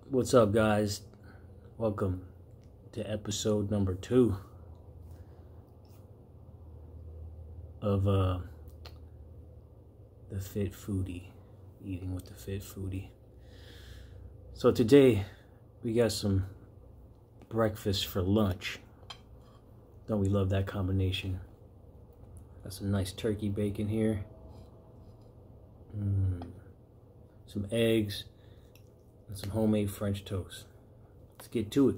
What's up, guys? Welcome to episode number 2 of the Fit Foodie, eating with the Fit Foodie. So today we got some breakfast for lunch. Don't we love that combination? Got some nice turkey bacon here, some eggs, and some homemade French toast. Let's get to it.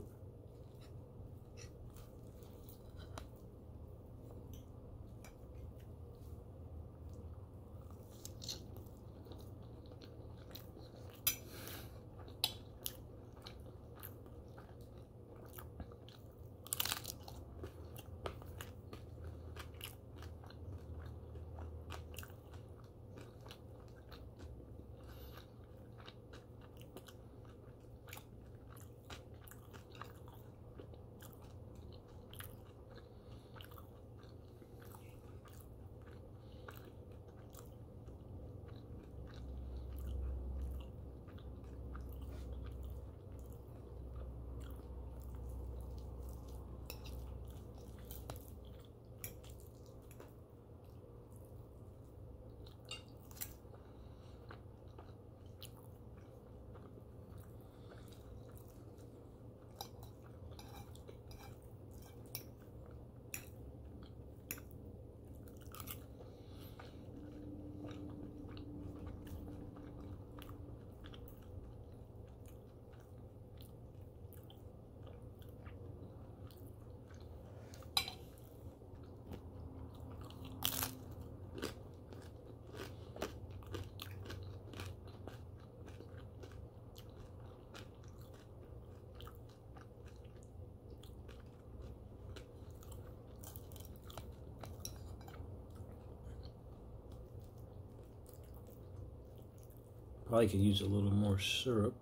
Probably could use a little more syrup,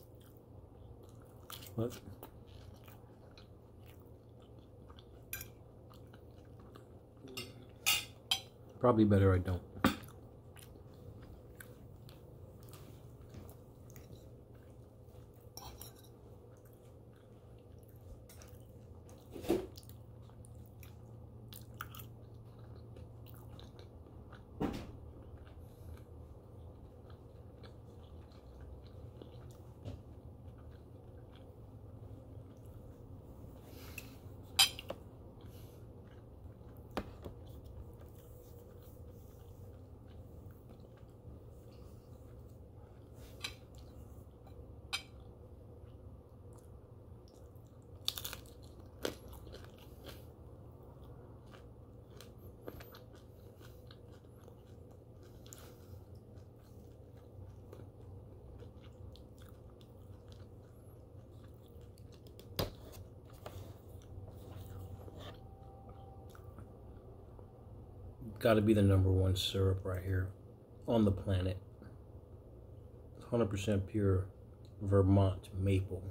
but probably better I don't. Got to be the #1 syrup right here on the planet. 100% pure Vermont maple.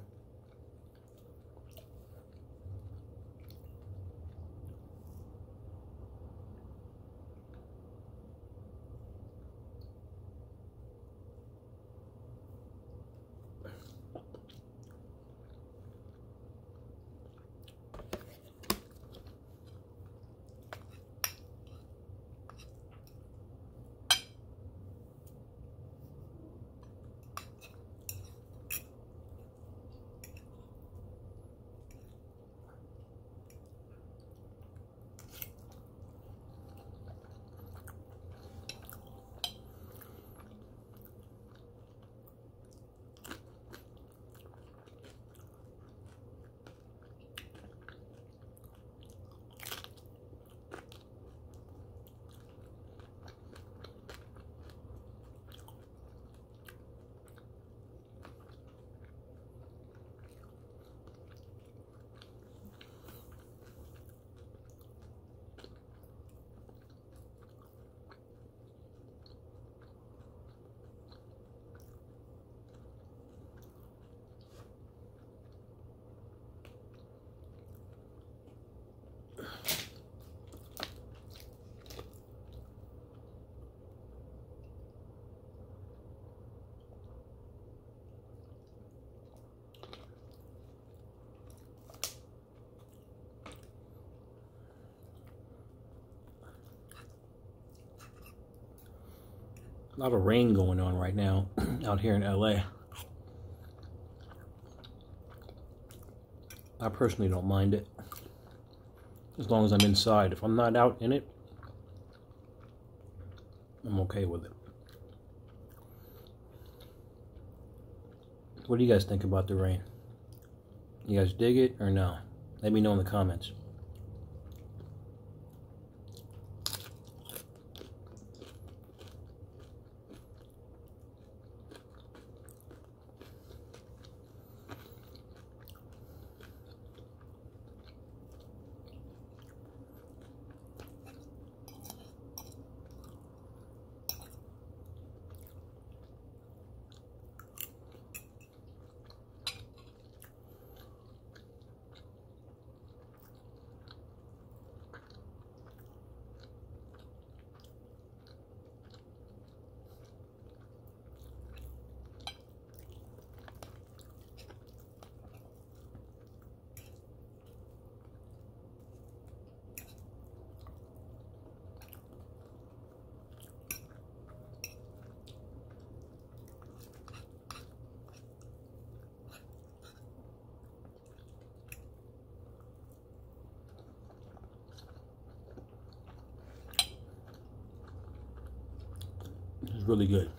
A lot of rain going on right now out here in LA. I personally don't mind it, as long as I'm inside. If I'm not out in it, I'm okay with it. What do you guys think about the rain? You guys dig it or no? Let me know in the comments. It's really good.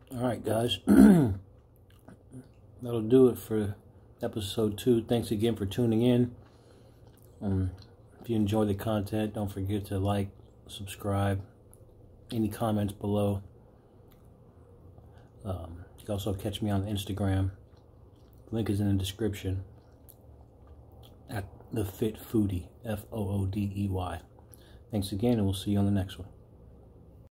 Alright, guys. That'll do it for episode 2. Thanks again for tuning in. If you enjoy the content, don't forget to like, subscribe. Any comments below. You can also catch me on Instagram. Link is in the description. At The Fit Foodie. Foodey. Thanks again, and we'll see you on the next one.